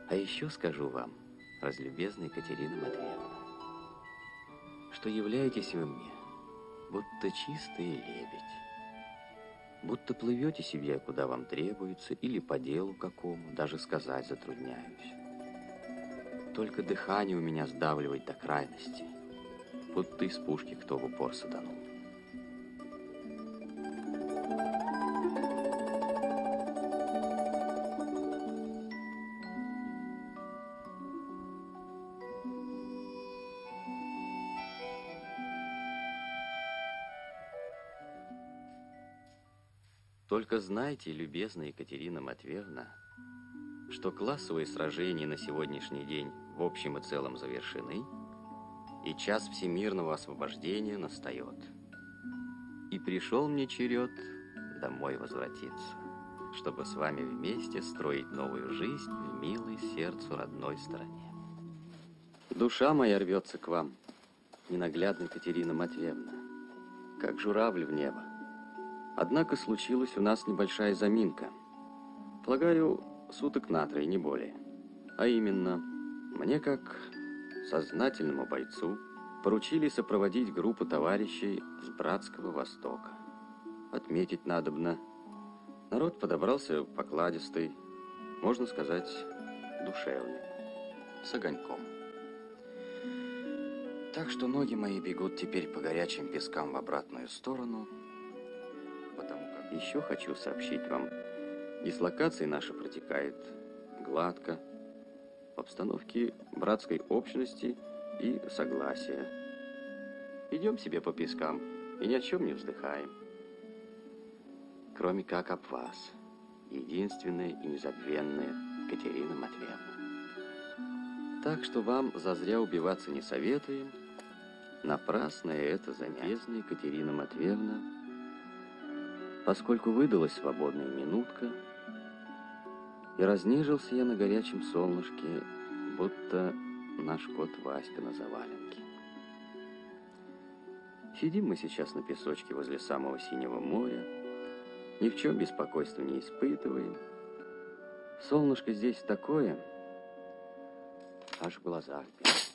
А еще скажу вам, разлюбезная Екатерина Матвеевна, что являетесь вы мне, будто чистый лебедь, будто плывете себе, куда вам требуется, или по делу какому, даже сказать затрудняюсь. Только дыхание у меня сдавливает до крайности, будто из пушки кто в упор саданул. Только знайте, любезная Екатерина Матвеевна, что классовые сражения на сегодняшний день в общем и целом завершены, и час всемирного освобождения настает. И пришел мне черед домой возвратиться, чтобы с вами вместе строить новую жизнь в милой сердцу родной стороне. Душа моя рвется к вам, ненаглядная Екатерина Матвеевна, как журавль в небо. Однако случилась у нас небольшая заминка. Полагаю, суток на 3, не более. А именно, мне, как сознательному бойцу, поручили сопроводить группу товарищей с Братского Востока. Отметить надобно. Народ подобрался покладистый, можно сказать, душевный, с огоньком. Так что ноги мои бегут теперь по горячим пескам в обратную сторону. Еще хочу сообщить вам, дислокация наша протекает гладко, в обстановке братской общности и согласия. Идем себе по пескам и ни о чем не вздыхаем, кроме как об вас, единственная и незабвенная Екатерина Матвеевна. Так что вам зазря убиваться не советуем, напрасное это занятие, Екатерина Матвеевна. Поскольку выдалась свободная минутка, и разнежился я на горячем солнышке, будто наш кот Васька на заваленке. Сидим мы сейчас на песочке возле самого синего моря, ни в чем беспокойства не испытываем. Солнышко здесь такое, аж в глазах бьет.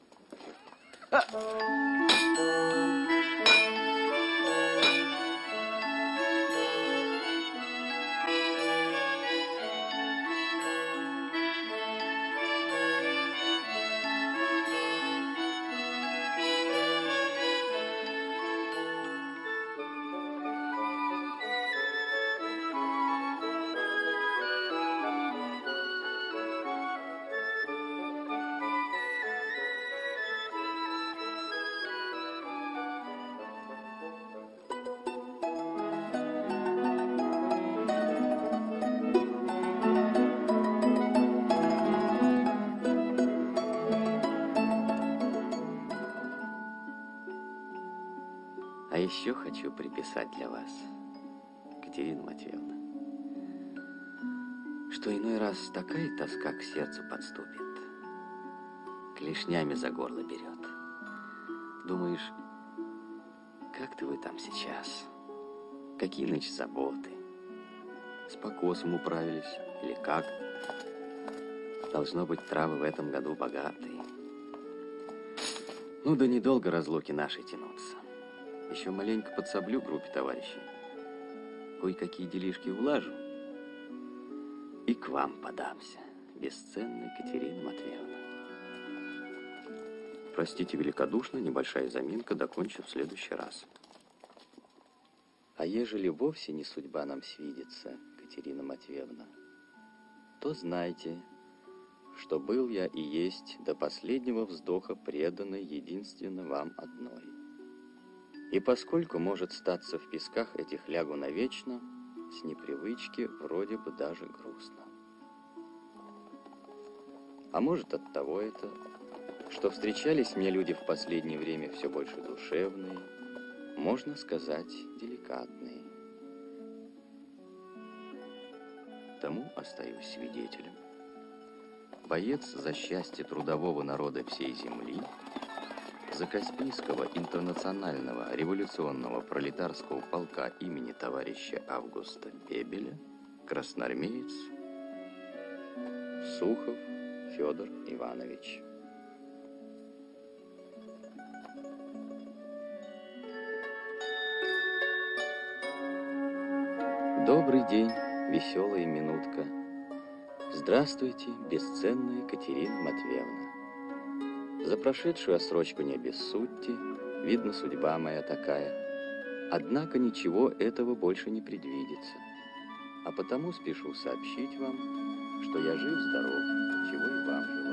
А еще хочу приписать для вас, Екатерина Матвеевна, что иной раз такая тоска к сердцу подступит, клешнями за горло берет. Думаешь, как-то вы там сейчас, какие нынче заботы, с покосом управились или как? Должно быть, травы в этом году богатые. Ну да недолго разлуки нашей тянутся. Еще маленько подсоблю группе товарищей. Кое-какие делишки улажу. И к вам подамся, бесценная Екатерина Матвеевна. Простите великодушно, небольшая заминка, докончу в следующий раз. А ежели вовсе не судьба нам свидится, Екатерина Матвеевна, то знайте, что был я и есть до последнего вздоха преданный единственно вам одной. И поскольку, может, статься в песках этих лягу навечно, с непривычки вроде бы даже грустно. А может, от того это, что встречались мне люди в последнее время все больше душевные, можно сказать, деликатные. Тому остаюсь свидетелем. Боец за счастье трудового народа всей земли, за Каспийского интернационального революционного пролетарского полка имени товарища Августа Бебеля, красноармеец Сухов Федор Иванович. Добрый день, веселая минутка. Здравствуйте, бесценная Катерина Матвеевна. За прошедшую отсрочку не обессудьте, видно, судьба моя такая. Однако ничего этого больше не предвидится. А потому спешу сообщить вам, что я жив-здоров, чего и вам желаю.